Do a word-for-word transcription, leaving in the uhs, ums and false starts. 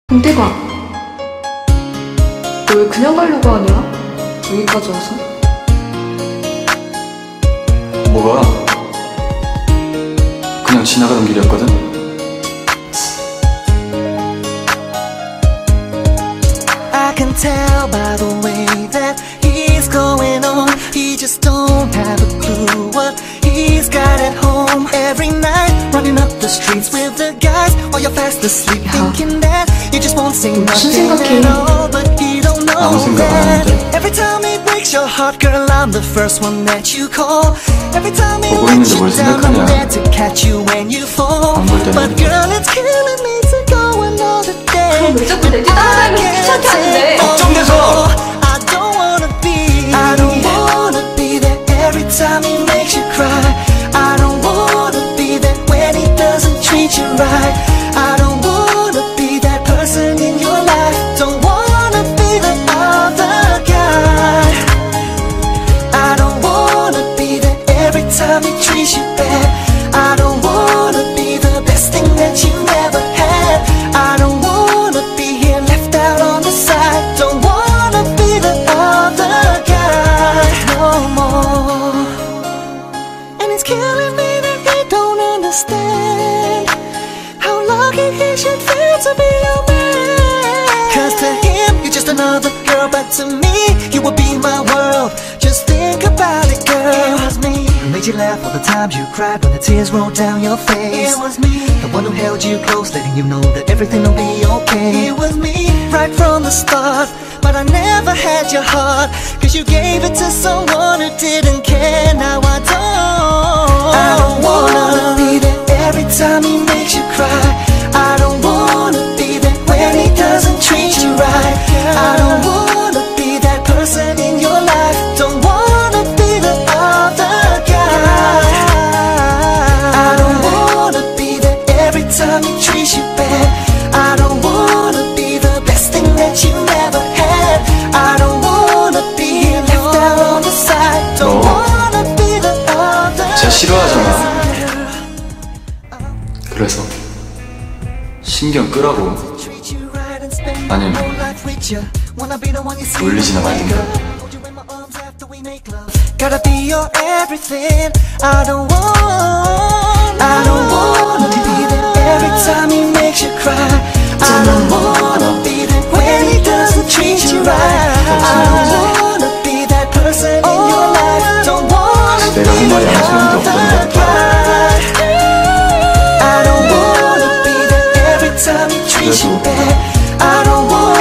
김태광, 너 왜 그냥 가려고 하냐? 여기까지 와서? 뭐가? 그냥 지나가던 길이었거든? I can tell by the way that he's going on. He just don't have a clue what he's got at home. Every night running up the streets with the guys while you're fast asleep, thinking that you just won't say nothing at all. But he don't know that every time he breaks your heart, girl, I'm the first one that you call. Every time he lets you down, I'm there to catch you when you fall. But girl, it's killing me to go another day. 왜 자꾸 내 뒤 따라다니면서 귀찮게 하는데? 걱정돼서! I don't wanna be, I don't wanna be there every time he makes you cry. I don't wanna be there when he doesn't treat you right. I don't wanna be that person in your life. Don't wanna be the other guy. I don't wanna be there every time he treats you bad. I don't wanna be the best thing that you never had. I don't wanna be here left out on the side. Don't wanna be the other guy no more. And it's killing me that they don't understand how lucky he should feel to be your man. Cause to him you're just another girl, but to me you would be my world. Just think about it, girl. It was me who made you laugh all the times you cried when the tears rolled down your face. It was me, the one who held you close, letting you know that everything will be okay. It was me, right from the start, but I never had your heart. Cause you gave it to someone who didn't care. Now I don't I don't wanna be there every time he makes you cry. I don't wanna be there when he doesn't treat you right. I don't wanna be that person in your life. Don't wanna be the other guy. I don't wanna be there every time he treats you bad. I don't wanna be the best thing that you never had. I don't wanna be here left out on the side. Don't wanna be the other 진짜 싫어하잖아. 그래서 신경 끄라고. 아님 울리지나 말든가. Gotta be your everything. I don't want, I don't wanna be there every time he makes you cry. I don't wanna be there when he doesn't treat you right. I don't wanna be that person in your life. Don't wanna be the other guy. I don't wanna be there every time he treats you bad. I don't wanna